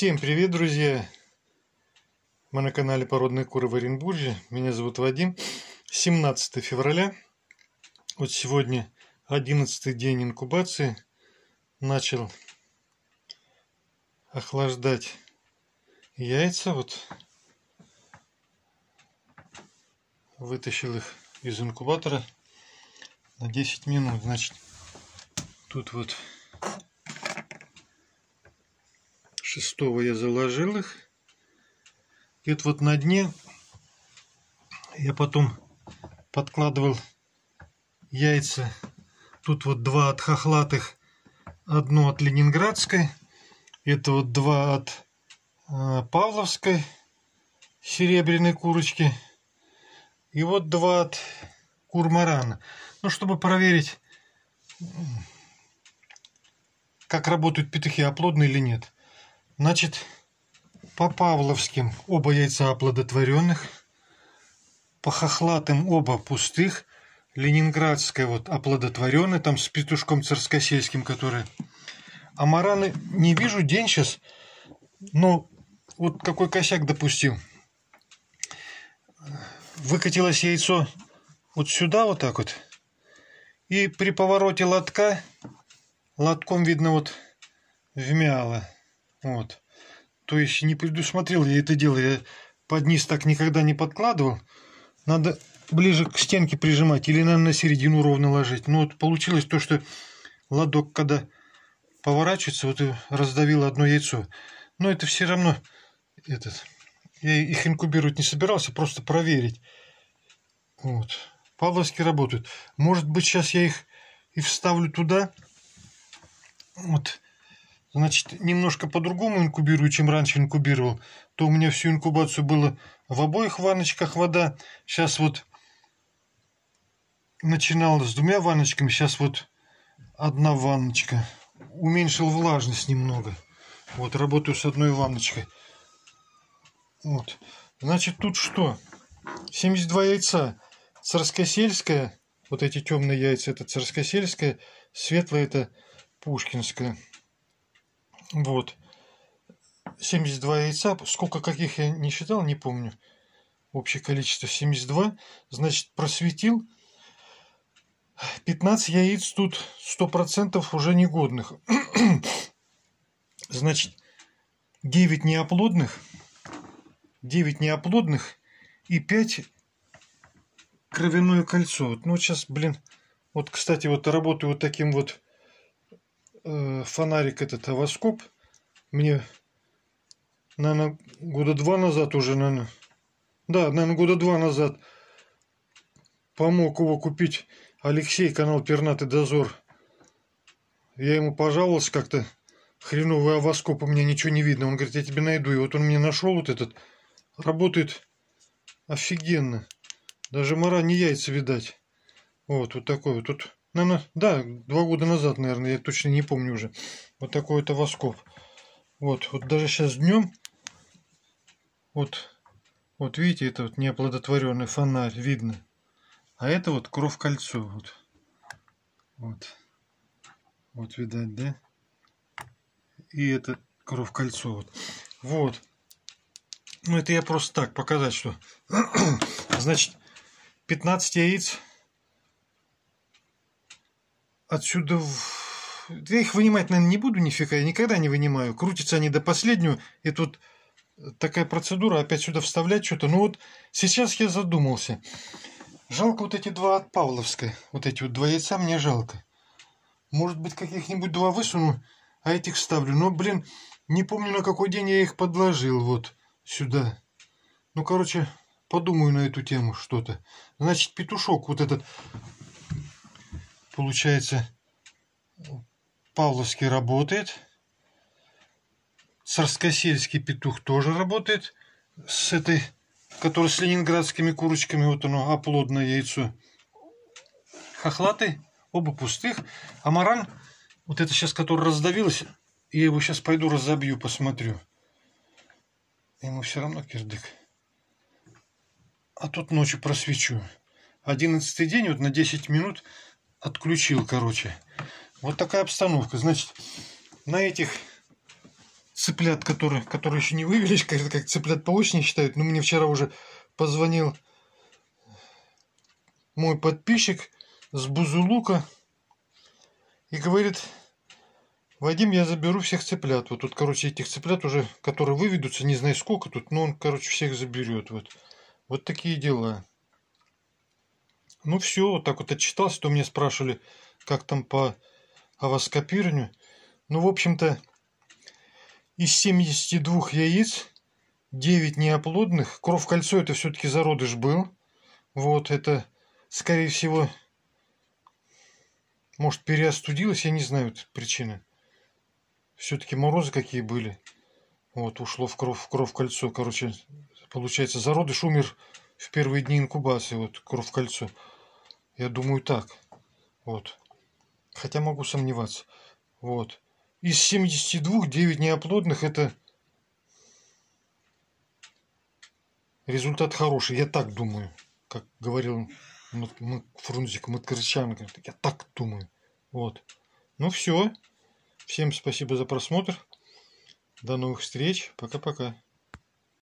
Всем привет, друзья! Мы на канале Породные куры в Оренбурге. Меня зовут Вадим. 17 февраля. Вот сегодня 11-й день инкубации. Начал охлаждать яйца. Вот вытащил их из инкубатора на 10 минут. Значит, тут вот 6-го я заложил их. И вот на дне я потом подкладывал яйца. Тут вот два от хохлатых, одно от ленинградской. Это вот два от павловской серебряной курочки. И вот два от курмарана. Ну, чтобы проверить, как работают петухи, оплодны или нет. Значит, по павловским оба яйца оплодотворенных, по хохлатым оба пустых, ленинградская вот оплодотворенная, там с петушком царскосельским, который. А мараны не вижу день сейчас, но вот какой косяк допустил. Выкатилось яйцо вот сюда вот так вот, и при повороте лотка, лотком видно вот вмяло. Вот. То есть не предусмотрел я это дело. Я под низ так никогда не подкладывал. Надо ближе к стенке прижимать или, наверное, на середину ровно ложить. Но вот получилось то, что лоток, когда поворачивается, вот и раздавило одно яйцо. Но это все равно я их инкубировать не собирался, просто проверить. Вот. Павловские работают. Может быть, сейчас я их и вставлю туда. Вот. Значит, немножко по-другому инкубирую, чем раньше инкубировал. То у меня всю инкубацию было в обоих ванночках вода. Сейчас вот начинал с 2 ванночками, сейчас вот 1 ванночка. Уменьшил влажность немного. Вот, работаю с 1 ванночкой. Вот. Значит, тут что? 72 яйца. Царскосельская. Вот эти темные яйца, это царскосельская. Светлая, это пушкинская. Вот. 72 яйца. Сколько каких я не считал, не помню. Общее количество 72. Значит, просветил. 15 яиц тут 100% уже негодных. Значит, 9 неоплодных. 9 неоплодных и 5 кровяное кольцо. Вот, ну, вот сейчас, блин. Вот, кстати, вот работаю вот таким вот фонарик, этот овоскоп. Мне, наверное, года 2 назад уже, наверное. Да, наверное, года 2 назад помог его купить Алексей, канал Пернатый Дозор. Я ему пожаловался как-то. Хреновый овоскоп, у меня ничего не видно. Он говорит, я тебе найду. И вот он мне нашел вот этот. Работает офигенно. Даже мара не яйца видать. Вот такой вот. Тут, наверное, да, 2 года назад, наверное, я точно не помню уже. Вот такой вот овоскоп. Вот даже сейчас днем. Вот видите, это вот неоплодотворенный фонарь, видно. А это вот кровь-кольцо. Вот видать, да? И это кровь-кольцо. Вот. Ну, это я просто так показать, что. Значит, 15 яиц. Отсюда. Я их вынимать, наверное, не буду нифига. Я никогда не вынимаю. Крутятся они до последнего. И тут такая процедура. Опять сюда вставлять что-то. Ну вот сейчас я задумался. Жалко вот эти 2 от Павловской. Вот эти вот 2 яйца мне жалко. Может быть, каких-нибудь 2 высуну, а этих ставлю. Но, блин, не помню, на какой день я их подложил вот сюда. Ну, короче, подумаю на эту тему что-то. Значит, петушок вот этот, получается, павловский работает. Царскосельский петух тоже работает. С этой, который с ленинградскими курочками. Вот оно, оплодное яйцо. Хохлатый, оба пустых. А маран, вот это сейчас, который раздавилось, я его сейчас пойду разобью, посмотрю. Ему все равно кирдык. А тут ночью просвечу. 11-й день, вот на 10 минут отключил, короче. Вот такая обстановка. Значит, на этих цыплят, которые еще не вывелись, как цыплят по осени считают. Но мне вчера уже позвонил мой подписчик с Бузулука и говорит: Вадим, я заберу всех цыплят. Вот тут, короче, этих цыплят уже, которые выведутся, не знаю сколько тут, но он, короче, всех заберет. Вот такие дела. Ну все, вот так вот отчитался, то меня спрашивали, как там по овоскопированию. Ну, в общем-то, из 72 яиц 9 неоплодных. Кровь-кольцо это все-таки зародыш был. Вот это, скорее всего, может, переостудилось, я не знаю причины. Все-таки морозы какие были. Вот, ушло в кровь-кольцо. Короче, получается, зародыш умер в первые дни инкубации. Вот, кровь-кольцо. Я думаю, так. Вот. Хотя могу сомневаться. Вот. Из 72 9 неоплодных это результат хороший. Я так думаю. Как говорил Фрунзик Маткарычан. Я так думаю. Вот. Ну все. Всем спасибо за просмотр. До новых встреч. Пока-пока.